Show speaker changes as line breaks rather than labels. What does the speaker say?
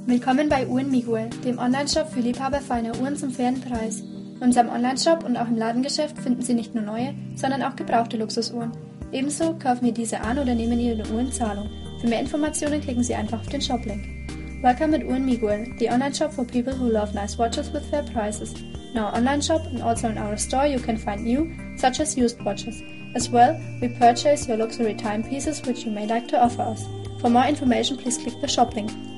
Willkommen bei Uhren Miguel, dem Onlineshop für Liebhaber feiner Uhren zum fairen Preis. In unserem Onlineshop und auch im Ladengeschäft finden Sie nicht nur neue, sondern auch gebrauchte Luxusuhren. Ebenso kaufen wir diese an oder nehmen Ihre Uhr in Zahlung. Für mehr Informationen klicken Sie einfach auf den Shop-Link. Welcome at Uhren Miguel, the online shop for people who love nice watches with fair prices. In our online shop and also in our store you can find new, such as used watches. As well, we purchase your luxury timepieces which you may like to offer us. For more information, please click the shop link.